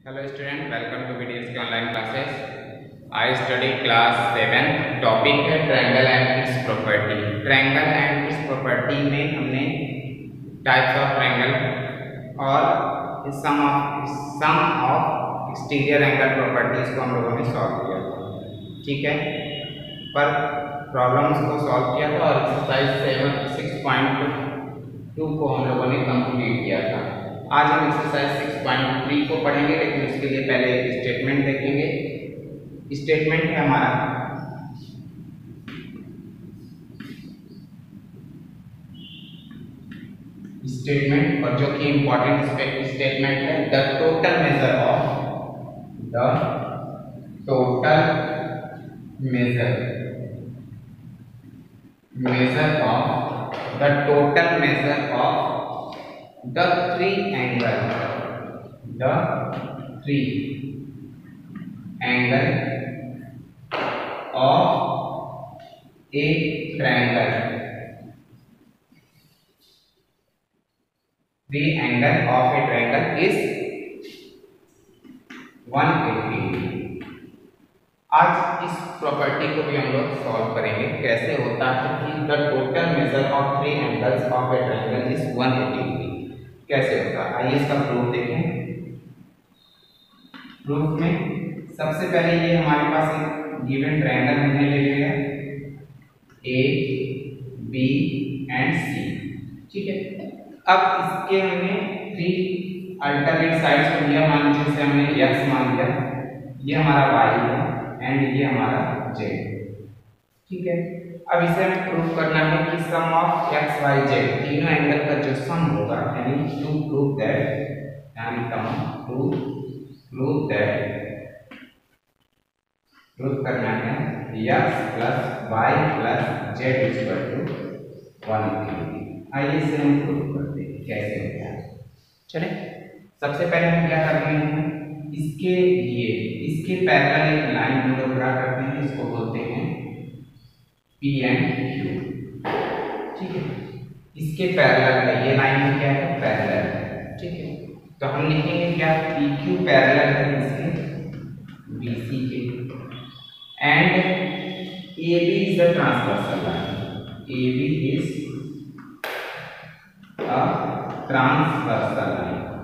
Hello student, welcome to VDSK online classes. I study class 7. Topic है triangle and its property. Triangle and its property में हमने types of triangle और sum of exterior angle properties को हम लोगों ने solve किया था, ठीक है। पर प्रॉब्लम्स को सॉल्व किया था और एक्सरसाइज 6.2 को हम लोगों ने कंप्लीट किया था। आज हम एक्सरसाइज 6.3 को पढ़ेंगे, लेकिन उसके लिए पहले एक स्टेटमेंट देखेंगे। स्टेटमेंट है हमारा स्टेटमेंट, और जो कि इंपॉर्टेंट स्टेटमेंट है, the total measure of the three angle of a triangle. Three angle of a triangle is 180. आज इस प्रॉपर्टी को भी हम लोग सॉल्व करेंगे। कैसे होता है कि the total measure of three angles of a triangle is 180 degree. कैसे होता है, आइए इसका प्रूफ देखें। प्रूफ में सबसे पहले ये हमारे पास एक गिवन ट्रायंगल हमने ले लिया ए, बी एंड सी, ठीक है। अब इसके हमने थ्री अल्टरनेट साइड्स को लिया, मान लीजिए इसे हमने एक्स मान लिया, ये हमारा वाई है एंड ये हमारा जेड, ठीक है। अब इसे हमें प्रूव करना है कि sum of X Y Z तीनों एंगल का जो सम होगा, यानी टू प्रूव दैट प्रूव करना है X plus Y plus Z equal to 180। आइए इसे हम प्रूव करते हैं कैसे होता है। चले, सबसे पहले हम क्या करते हैं, इसके पैरेलल एक लाइन हम लोग ड्रा करते हैं, इसको बोलते हैं पी एंड क्यू, ठीक है। इसके पैरेलल है, ये लाइन क्या है, पैरेलल है, ठीक है। तो हम लिखेंगे क्या, पी क्यू पैरेलल है इसके बी सी के, and A B is the transversal line, A B is a transversal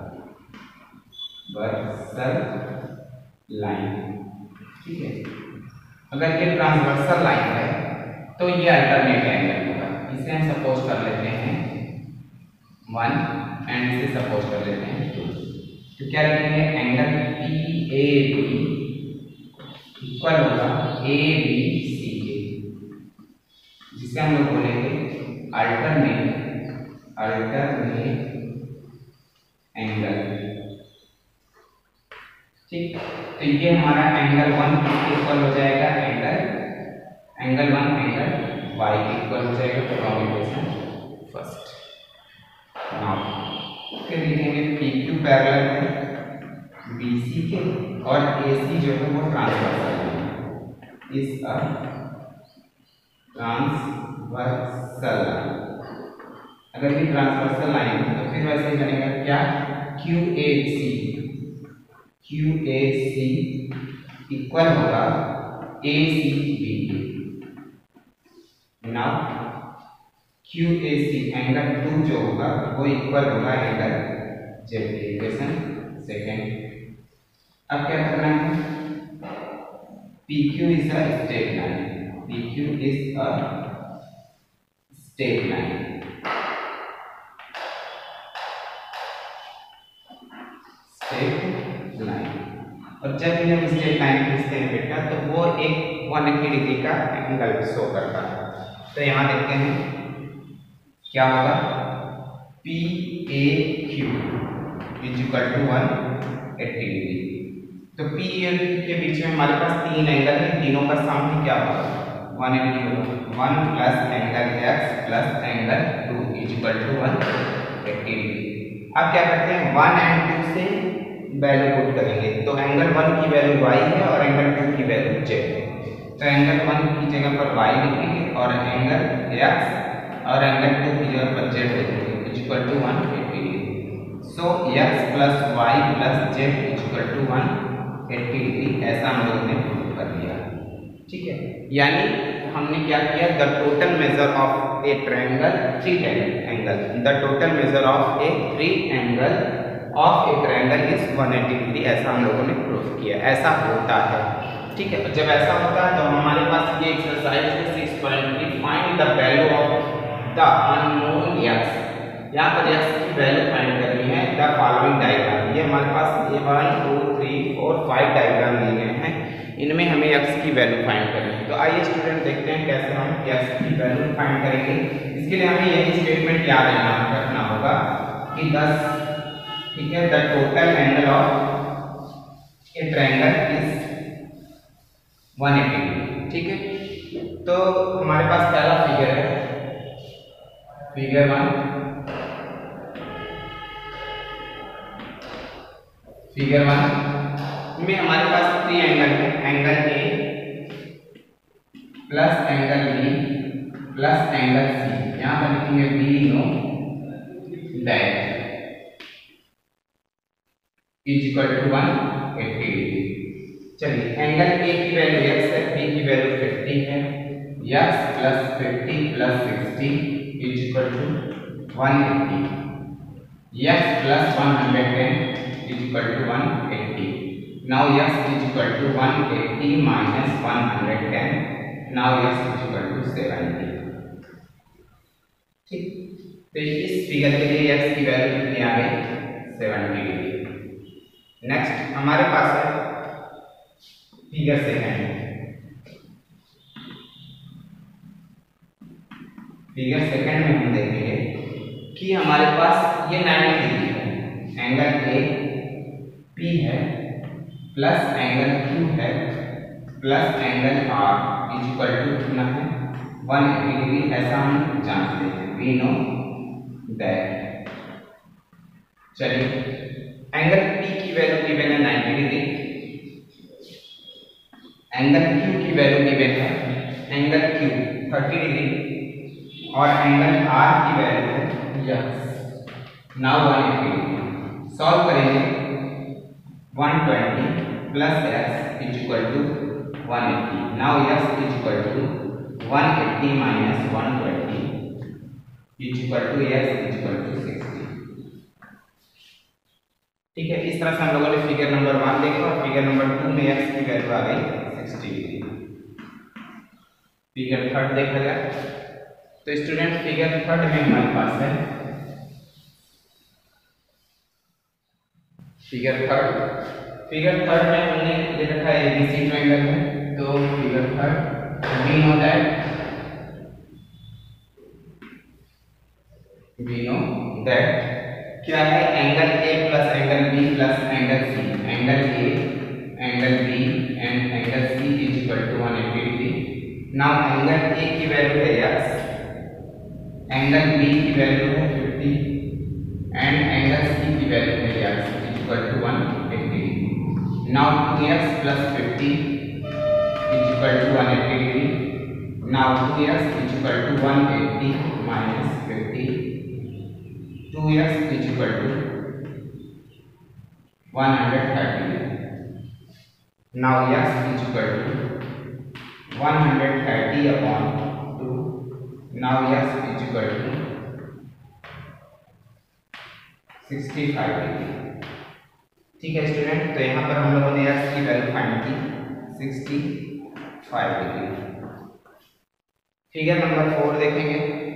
line, ठीक है। अगर ये ट्रांसवर्सल लाइन है तो ये अल्टरनेट एंगल होगा। इसे हम सपोज कर लेते हैं 1 एंड इसे सपोज कर लेते हैं 2। तो क्या रखेंगे, angle P A B equal होगा ए बी सी के, जिसे हम लोग बोलेंगे अल्टरनेट एंगल, ठीक। तो ये हमारा एंगल 1 इक्वल हो जाएगा एंगल 1 एंगल वाई के इक्वल हो जाएगा। Combination first. नाउ फिर लिखेंगे पी क्यू पैरेलल है बी सी के, और ए सी जो है वो ट्रांसवर्सल है, इज अ ट्रांसवर्सल लाइन। अगर ये ट्रांसवर्सल लाइन है तो फिर वैसे बनेगा क्या, क्यू ए सी इक्वल होगा A C B. Now Q A C angle 2 जो होगा वो इक्वल होगा एंगल जेड के। Equation second. अब क्या करना है, P Q is a straight line, P Q is a straight line, और जब भी हम स्ट्रेट लाइन खींचते हैं बेटा तो वो एक 180 डिग्री का एंगल शो करता है। तो यहाँ देखते हैं क्या होगा, P A Q is equal to 180 degree. तो पी ए के बीच में हमारे पास तीन एंगल है, तीनों का सम क्या होगा 180 होगा। 1 plus angle X plus angle 2 is equal to 180 degree. अब क्या करते हैं, 1 एंड 2 से वैल्यू पुट करेंगे, तो एंगल 1 की वैल्यू y है और एंगल 2 की वैल्यू z है। तो एंगल 1 की जगह पर y लिखेंगे और एंगल x और एंगल 2 की जगह पर z लिखेंगे, equal to 180 degree. So x plus Y plus Z equal to 180 degree, ऐसा हम लोगों ने प्रूव कर लिया। ठीक है, यानी हमने क्या किया, the total measure of a triangle three angle, the total measure of a three angle of a triangle is 180 degree, ऐसा हम लोगों ने प्रूव किया। ऐसा होता है। ठीक है, जब ऐसा होता है तो हमारे पास ये एक्सरसाइज है 6.3, find the value of the unknown x। यहाँ पर x की वैल्यू फाइंड करनी है। द फॉलोइंग डायग्राम, ये हमारे पास 1 2 3 4 5 डायग्राम दिए गए हैं, इनमें हमें x की वैल्यू फाइंड करनी है। तो आइए स्टूडेंट देखते हैं कैसे हम x की वैल्यू फाइंड करेंगे। इसके लिए हमें यही स्टेटमेंट याद रखना होगा कि 10, ठीक है, the total angle of a triangle is 180 degree. ठीक है, तो हमारे पास पहला फिगर है, फिगर 1, फिगर 1 में हमारे पास थ्री एंगल है, angle A plus angle B plus angle C. यहां पर लिखेंगे we know that is equal to 180 degree. चलिए, एंगल ए की वैल्यू x है, बी की वैल्यू 50 है, x plus 50 plus 60 is equal to 180, x plus 110 is equal to 180. Now x is equal to 180 minus 110. Now x is equal to 70. ठीक, तो इस figure के लिए x की वैल्यू कितनी आ गई, 70 डिग्री। नेक्स्ट हमारे पास है फिगर सेकंड। फिगर सेकंड में हम देखेंगे कि हमारे पास ये 90 डिग्री है, एंगल ए P है प्लस एंगल Q है plus angle R is equal to कितना है, 180 डिग्री, ऐसा हम जानते हैं, वी नो दैट। चलिए, एंगल P की वैल्यू गिवन है 90 डिग्री, एंगल Q की वैल्यू गिवन है, एंगल Q 30 डिग्री और एंगल R की वैल्यू है यस नाउ 180 डिग्री। सॉल्व करेंगे, 120 plus x is equal to 180. Now x is equal to 180 minus 120 is equal to x is equal to 60. ठीक है, इस तरह से हम लोगों ने फिगर नंबर 1 देखा और फिगर नंबर 2 में x की वैल्यू आ गई 60 डिग्री। फिगर थर्ड देखा जाए तो स्टूडेंट फिगर थर्ड में हमारे पास है फिगर थर्ड में हमने ले रखा है एबीसी ट्रायंगल है। तो figure third we know that क्या है, angle A plus angle B plus angle C, angle A angle B and angle C is equal to 180 degree. Now angle A की वैल्यू है x, एंगल बी की value है 50 and angle सी की value है x equal to 180. Now 2x plus 50 is equal to 180 degree. Now 2x is equal to 180 minus 50. 2x is equal to 130 degree. Now x is equal to 130 upon 2. Now x is equal to 65 degree. ठीक है student, तो यहाँ पर हम लोगों ने x की value find की 65 डिग्री। फिगर नंबर 4 देखेंगे।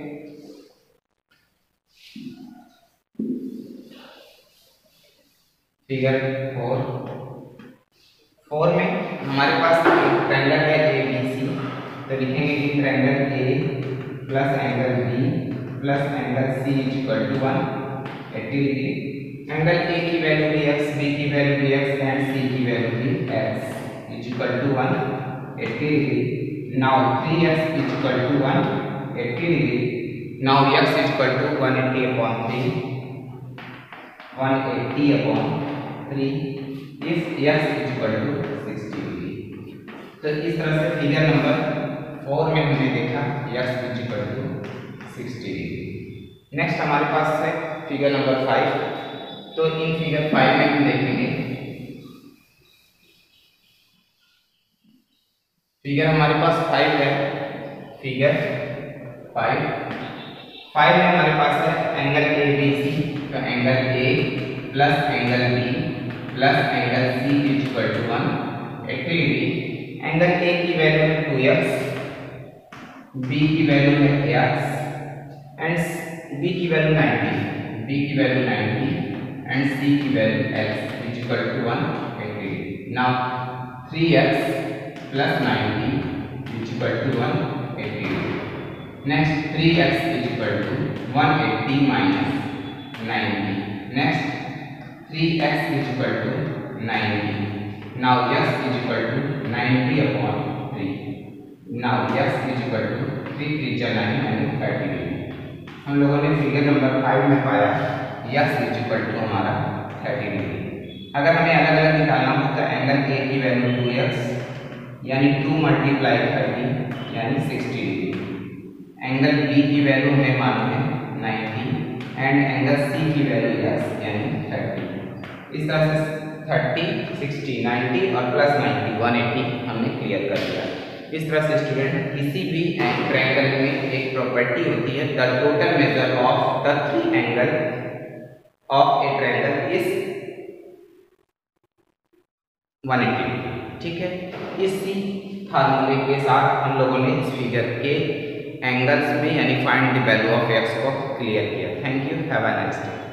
फिगर 4 में हमारे पास एक ट्रायंगल है ABC, तो लिखेंगे कि triangle A plus angle B plus angle C is equal to 180 degree. Angle A की वैल्यू भी x, B की वैल्यू भी x एंड C की वैल्यू भी x is equal to 180 degree. Now 3x is equal to 180 degree. Now x is equal to 180 upon 3, 180 upon 3 इफ x is equal to 60 degree. तो इस तरह से फिगर नंबर 4 में हमने देखा x is equal to 60 degree. Next हमारे पास है फिगर नंबर 5। तो इन फिगर 5 में हम देखेंगे, फिगर हमारे पास 5 है। फिगर 5 में हमारे पास है एंगल ए बी सी। तो angle A plus angle B plus angle C is equal to 180 degree. Angle A की वैल्यू है 2x, बी की वैल्यू है x एंड बी की वैल्यू 90 एंड सी की value x is equal to 180 degree. Now 3x plus 90 is equal to 180 degree. Next 3x is equal to 180 minus 90. Next 3x is equal to 90. Now x is equal to 90 upon 3. Now x is equal to 3 3 9 and 30 degree. हम लोगों ने figure number 5 में पाया x is equal to हमारा 30 degree. अगर हमें अलग अलग निकालना हो तो एंगल ए की वैल्यू 2x यानी 2 मल्टीप्लाई 30 यानी 60 डिग्री। एंगल बी की वैल्यू हमें मालूम है 90 एंड एंगल सी की वैल्यू x यानी 30। इस तरह से 30 60 90 और प्लस 90 180 हमने क्लियर कर दिया। इस तरह से स्टूडेंट किसी भी ट्रायंगल में एक प्रॉपर्टी होती है, the total measure of the 3 angle of a triangle is 180 degree. ठीक है, इसी फार्मूले के साथ हम लोगों ने इस फिगर के एंगल्स में यानी find the value of x को क्लियर किया। Thank you, have a nice day.